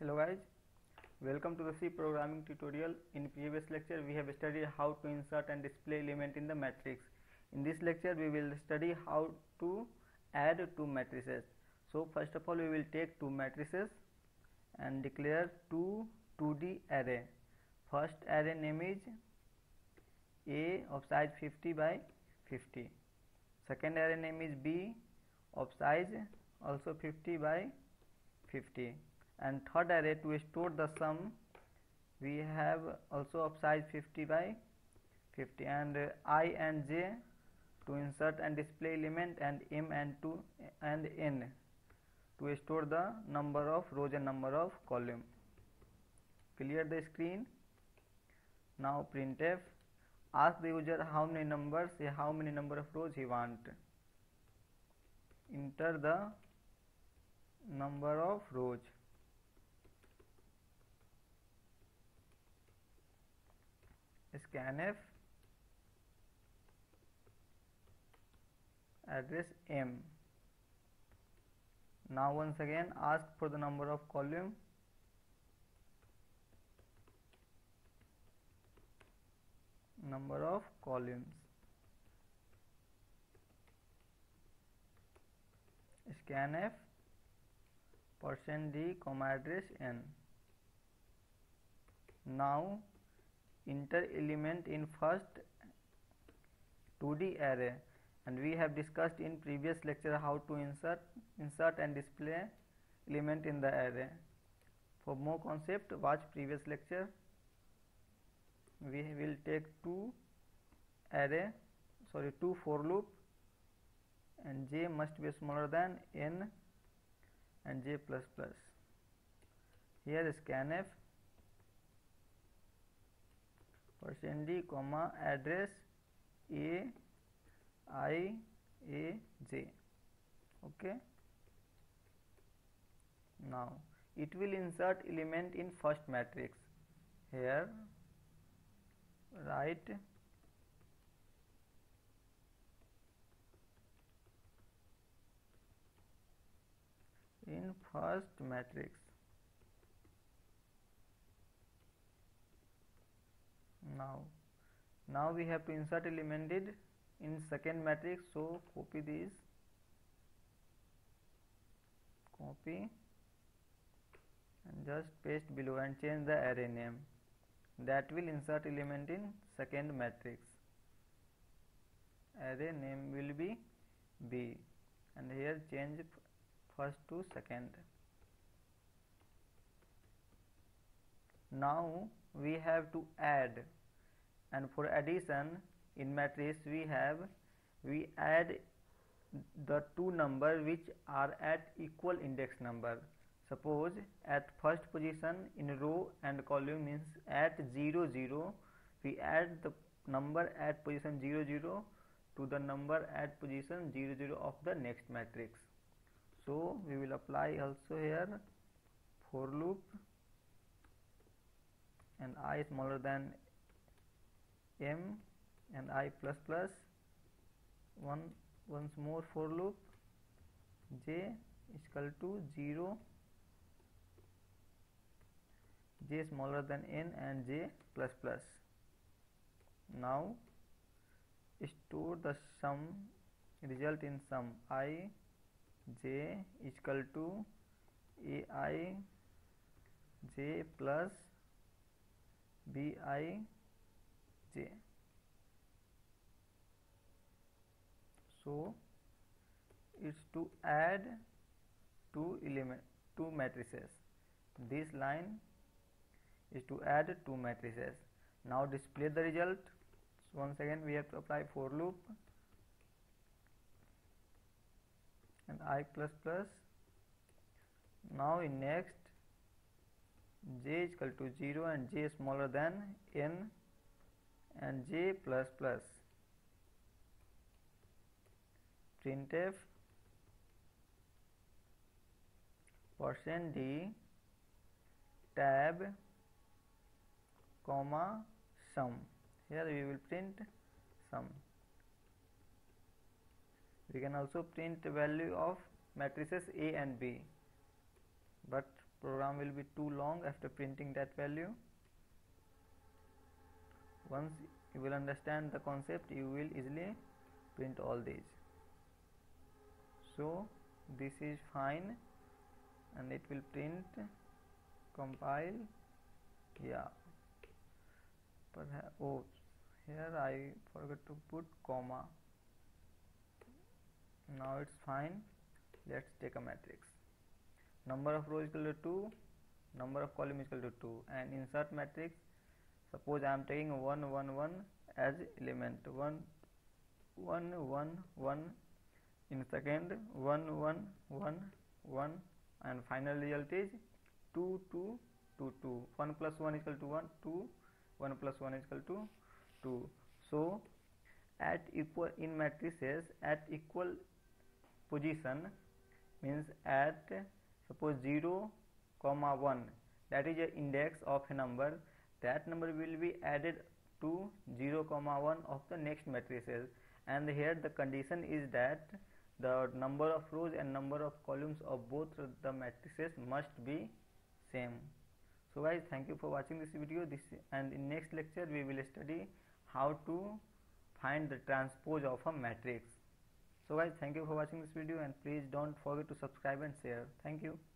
Hello guys, welcome to the C programming tutorial. In previous lecture we have studied how to insert and display element in the matrix. In this lecture we will study how to add two matrices. So first of all we will take two matrices and declare two 2D array. First array name is A of size 50 by 50. Second array name is B of size also 50 by 50. And third array to store the sum we have also of size 50 by 50, and I and j to insert and display element, and m and n to store the number of rows and number of column. Clear the screen. Now printf, ask the user how many number of rows he want. Enter the number of rows. Scanf address m. Now once again ask for the number of column. Number of columns. Scanf %d, address n. Now enter element in first 2D array, and we have discussed in previous lecture how to insert and display element in the array. For more concept, watch previous lecture. We will take two for loop, and j must be smaller than n and j plus plus. Here scanf %d, address a I a j. Okay. Now it will insert element in first matrix. Here write in first matrix. Now we have to insert element in second matrix, so copy this, and just paste below and change the array name. That will insert element in second matrix. Array name will be B, and here change first to second. Now we have to add, and for addition in matrix we add the two number which are at equal index number. Suppose at first position in row and column means at 0 0, we add the number at position 0 0 to the number at position 0 0 of the next matrix. So we will apply also here for loop, and I smaller than m and I plus plus. Once more for loop, j is equal to 0, j smaller than n and j plus plus. Now store the sum, result in sum I j is equal to ai j plus bi j. So it's to add two matrices. This line is to add two matrices. Now display the result. So once again we have to apply for loop and I plus plus. Now in next, j is equal to 0 and j smaller than n and j plus plus. Printf %d tab, sum. Here we will print sum. We can also print the value of matrices A and B, but program will be too long after printing that value. Once you will understand the concept, you will easily print all these. So this is fine, and it will print, compile. Yeah, perhaps, oh, here I forgot to put comma. Now it's fine. Let's take a matrix. Number of rows equal to 2, number of column equal to 2, and insert matrix. Suppose I am taking 1 1 1 as element, 1 1 1 1 in second, 1 1 1 1, and final result is 2 2 2 2. 1 plus 1 equal to 1, 2, 1 plus 1 equal to 2. So at equal, in matrices at equal position means at suppose 0 comma 1, that is a index of a number. That number will be added to 0 comma 1 of the next matrices, and here the condition is that the number of rows and number of columns of both the matrices must be same. So guys, thank you for watching this video. And in next lecture we will study how to find the transpose of a matrix. So guys, thank you for watching this video, and please don't forget to subscribe and share. Thank you.